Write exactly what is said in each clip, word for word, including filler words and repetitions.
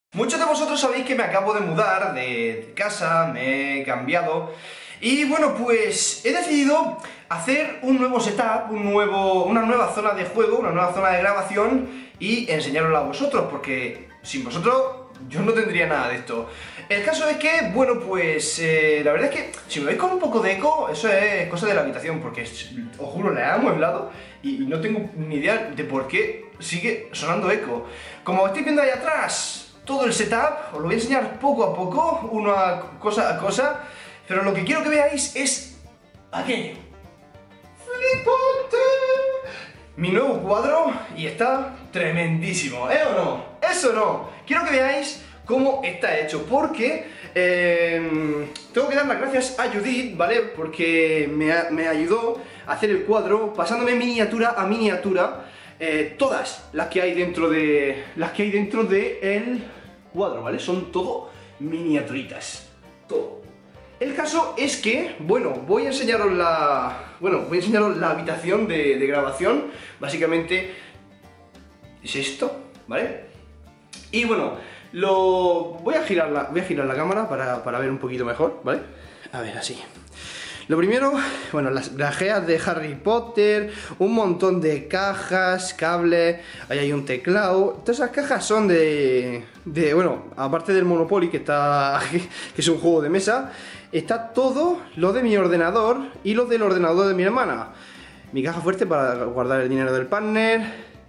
Muchos de vosotros sabéis que me acabo de mudar de casa, me he cambiado y bueno, pues he decidido hacer un nuevo setup, un nuevo, una nueva zona de juego, una nueva zona de grabación y enseñárosla a vosotros, porque sin vosotros yo no tendría nada de esto. El caso es que, bueno, pues eh, la verdad es que si me veis con un poco de eco, eso es cosa de la habitación, porque os juro, la he amueblado y, y no tengo ni idea de por qué sigue sonando eco. Como estáis viendo ahí atrás, todo el setup, os lo voy a enseñar poco a poco, una cosa a cosa, pero lo que quiero que veáis es aquello. ¡Flipante! Mi nuevo cuadro y está tremendísimo, ¿eh o no? ¡Eso no! Quiero que veáis cómo está hecho, porque eh, tengo que dar las gracias a Judith, ¿vale? Porque me, me ayudó a hacer el cuadro pasándome miniatura a miniatura eh, todas las que hay dentro de las que hay dentro de el cuadro, ¿vale? Son todo miniaturitas, todo. El caso es que, bueno, voy a enseñaros la... Bueno, voy a enseñaros la habitación de, de grabación. Básicamente es esto, ¿vale? Y bueno, lo... Voy a girar la, voy a girar la cámara para, para ver un poquito mejor, ¿vale? A ver, así. Lo primero, bueno, las grajeas de Harry Potter, un montón de cajas, cables, ahí hay un teclado. Todas esas cajas son de, de bueno, aparte del Monopoly, que está, que es un juego de mesa, está todo lo de mi ordenador y lo del ordenador de mi hermana. Mi caja fuerte para guardar el dinero del partner,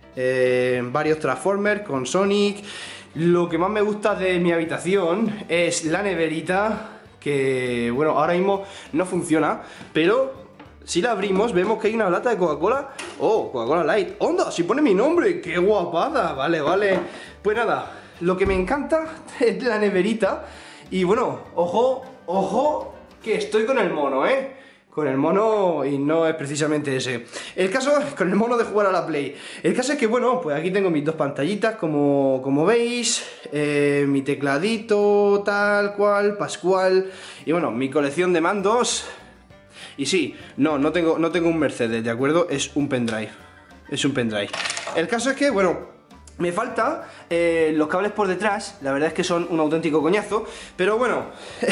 eh, varios Transformers con Sonic. Lo que más me gusta de mi habitación es la neverita, que bueno, ahora mismo no funciona, pero si la abrimos vemos que hay una lata de Coca-Cola. Oh, Coca-Cola Light. ¡Onda! Si pone mi nombre, ¡qué guapada! Vale, vale. Pues nada, lo que me encanta es la neverita. Y bueno, ojo, ojo, que estoy con el mono, ¿eh? Con el mono, y no es precisamente ese. El caso, con el mono de jugar a la Play. El caso es que, bueno, pues aquí tengo mis dos pantallitas, como, como veis. Eh, mi tecladito, tal cual, pascual. Y bueno, mi colección de mandos. Y sí, no, no tengo, no tengo un Mercedes, ¿de acuerdo? Es un pendrive. Es un pendrive. El caso es que, bueno, me falta eh, los cables por detrás. La verdad es que son un auténtico coñazo. Pero bueno...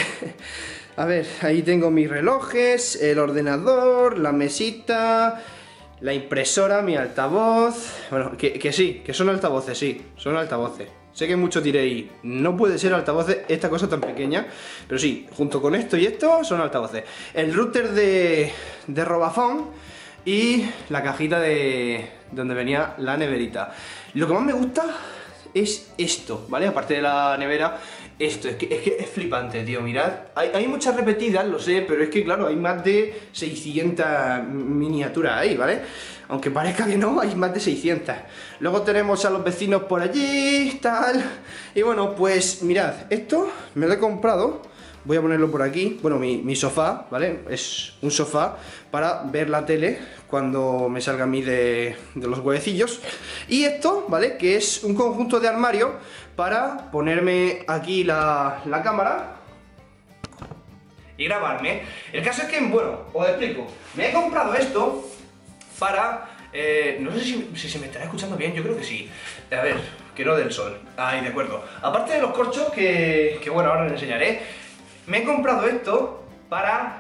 A ver, ahí tengo mis relojes, el ordenador, la mesita, la impresora, mi altavoz... Bueno, que, que sí, que son altavoces, sí, son altavoces. Sé que muchos diréis, no puede ser altavoces esta cosa tan pequeña, pero sí, junto con esto y esto son altavoces. El router de, de Robafone y la cajita de donde venía la neverita. Lo que más me gusta es esto, ¿vale? Aparte de la nevera, esto, es que es, que es flipante, tío, mirad. Hay, hay muchas repetidas, lo sé, pero es que, claro, hay más de seiscientas miniaturas ahí, ¿vale? Aunque parezca que no, hay más de seiscientas. Luego tenemos a los vecinos por allí, tal. Y bueno, pues mirad, esto me lo he comprado. Voy a ponerlo por aquí, bueno, mi, mi sofá, ¿vale? Es un sofá para ver la tele cuando me salga a mí de, de los huevecillos. Y esto, ¿vale? Que es un conjunto de armario para ponerme aquí la, la cámara y grabarme. El caso es que, bueno, os explico. Me he comprado esto para... Eh, no sé si, si se me estará escuchando bien, yo creo que sí. A ver, que no del sol. Ahí, de acuerdo. Aparte de los corchos, que, que bueno, ahora les enseñaré. Me he comprado esto para...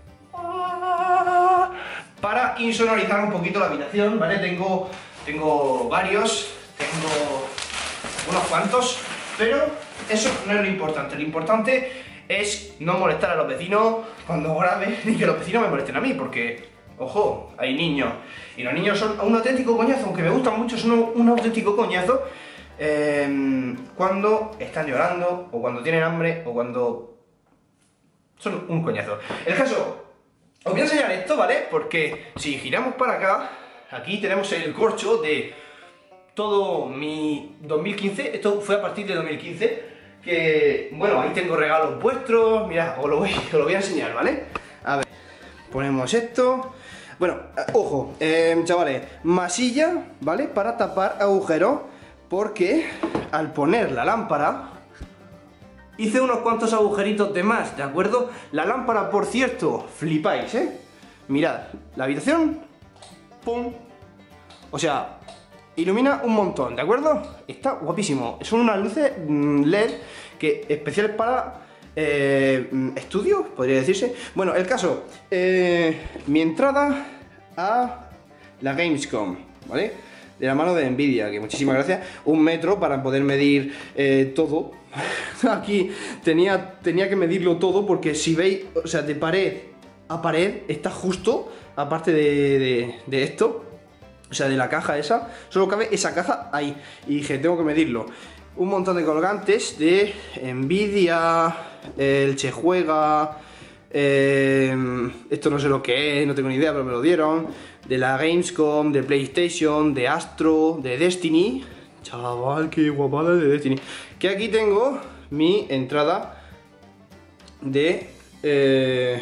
para insonorizar un poquito la habitación, ¿vale? Tengo, tengo varios, tengo unos cuantos, pero eso no es lo importante. Lo importante es no molestar a los vecinos cuando grabe, ni que los vecinos me molesten a mí, porque, ojo, hay niños, y los niños son un auténtico coñazo, aunque me gustan mucho, son un, un auténtico coñazo eh, cuando están llorando, o cuando tienen hambre, o cuando... son un coñazo. El caso, os voy a enseñar esto, ¿vale? Porque si giramos para acá, aquí tenemos el corcho de todo mi dos mil quince. Esto fue a partir de dos mil quince. Que, bueno, ahí tengo regalos vuestros. Mirad, os lo voy, os lo voy a enseñar, ¿vale? A ver, ponemos esto. Bueno, ojo, eh, chavales, masilla, ¿vale? Para tapar agujeros, porque al poner la lámpara hice unos cuantos agujeritos de más, ¿de acuerdo? La lámpara, por cierto, flipáis, ¿eh? Mirad, la habitación, pum. O sea, ilumina un montón, ¿de acuerdo? Está guapísimo. Son unas luces L E D que especiales para eh, estudio, podría decirse. Bueno, el caso, eh, mi entrada a la Gamescom, ¿vale? De la mano de Nvidia, que muchísimas gracias. Un metro para poder medir eh, todo. Aquí tenía, tenía que medirlo todo porque si veis, o sea, de pared a pared está justo, aparte de, de, de esto. O sea, de la caja esa, solo cabe esa caja ahí. Y dije, tengo que medirlo. Un montón de colgantes de Nvidia, el Che Juega, eh, esto no sé lo que es, no tengo ni idea, pero me lo dieron. De la Gamescom, de PlayStation, de Astro, de Destiny. Chaval, qué guapada de Destiny. Que aquí tengo mi entrada de... Eh,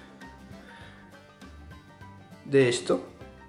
de esto.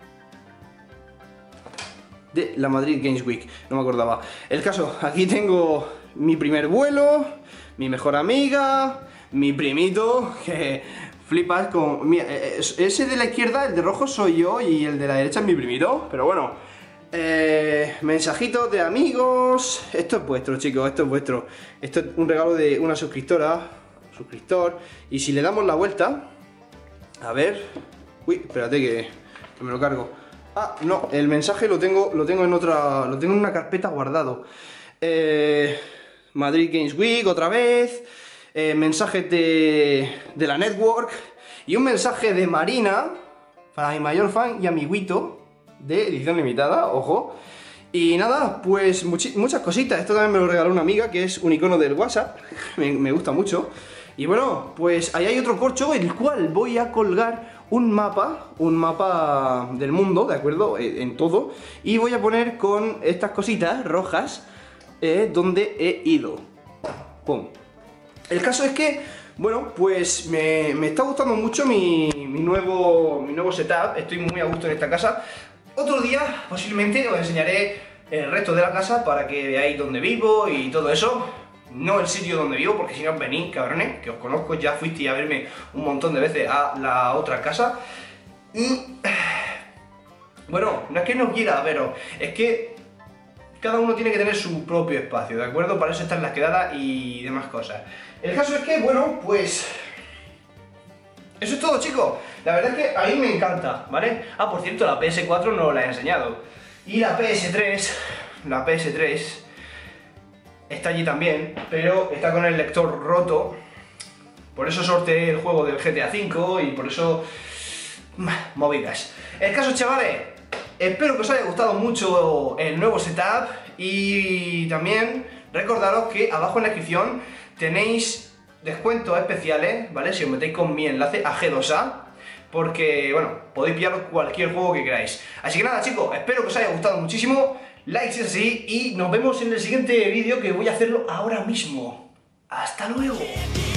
De la Madrid Games Week, no me acordaba. El caso, aquí tengo mi primer vuelo, mi mejor amiga, mi primito, que flipas con... Mira, ese de la izquierda, el de rojo soy yo y el de la derecha es mi primito, pero bueno. Eh, mensajitos de amigos, esto es vuestro, chicos, esto es vuestro. Esto es un regalo de una suscriptora, suscriptor, y si le damos la vuelta, a ver... Uy, espérate que, que me lo cargo. Ah, no, el mensaje lo tengo, lo tengo en otra, lo tengo en una carpeta guardado. Eh, Madrid Games Week otra vez, eh, mensajes de, de la Network y un mensaje de Marina para mi mayor fan y amiguito de edición limitada, ojo. Y nada, pues muchas cositas. Esto también me lo regaló una amiga que es un icono del WhatsApp, me, me gusta mucho. Y bueno, pues ahí hay otro corcho, el cual voy a colgar un mapa, un mapa del mundo, ¿de acuerdo? En todo. Y voy a poner con estas cositas rojas eh, donde he ido. Pum. El caso es que, bueno, pues me, me está gustando mucho mi, mi, nuevo, mi nuevo setup. Estoy muy a gusto en esta casa. Otro día, posiblemente, os enseñaré el resto de la casa para que veáis dónde vivo y todo eso. No el sitio donde vivo, porque si no venís, cabrones, que os conozco, ya fuisteis a verme un montón de veces a la otra casa. Y... bueno, no es que no quiera veros, es que cada uno tiene que tener su propio espacio, ¿de acuerdo? Para eso están las quedadas y demás cosas. El caso es que, bueno, pues... eso es todo, chicos. La verdad es que a mí me encanta, ¿vale? Ah, por cierto, la P S cuatro no la he enseñado. Y la P S tres, la P S tres... está allí también, pero está con el lector roto. Por eso sorteé el juego del G T A cinco y por eso... movidas. El caso, chavales, espero que os haya gustado mucho el nuevo setup. Y también recordaros que abajo en la descripción tenéis descuentos especiales, ¿vale? Si os metéis con mi enlace a G dos A, porque, bueno, podéis pillar cualquier juego que queráis. Así que nada, chicos, espero que os haya gustado muchísimo. Like si es así y nos vemos en el siguiente vídeo, que voy a hacerlo ahora mismo. ¡Hasta luego!